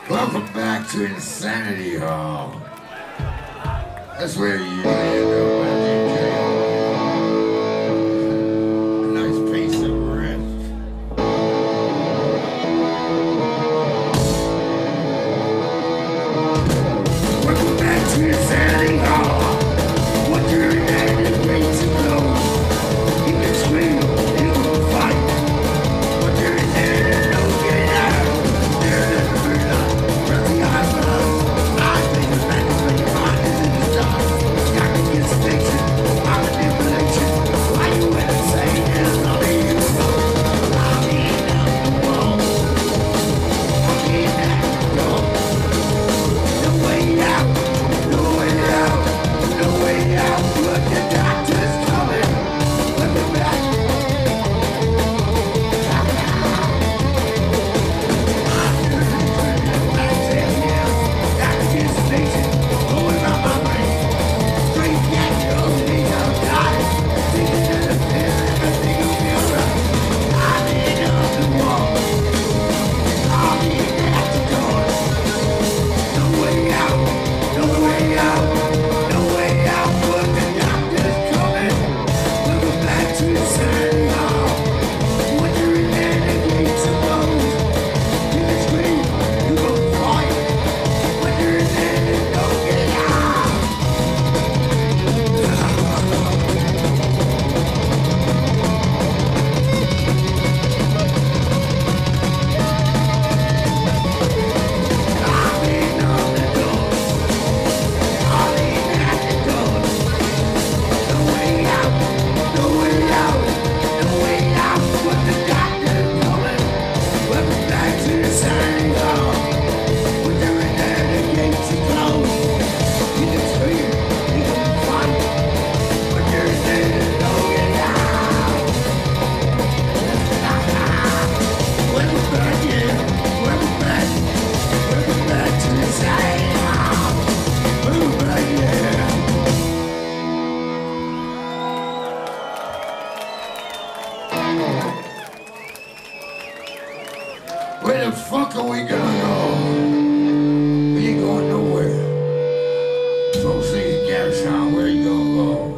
Welcome back to Insanity Hall. That's where you usually end up at DJ. A nice pace of rest. Welcome back to Insanity Hall. What you're in is way to go. You can scream, you can fight. What you're in there is no getting out. There's never enough. Running out of love. I think the madness when your mind is in the dark. Got to get station. My manipulation. Why you ever say there's nothing you know? I'm in the wall. I'm in that door. No way out. No way out. No way out. But the doctor's coming. Let me back. Where the fuck are we gonna go? We ain't going nowhere. Folks think Garrison, where you gonna go?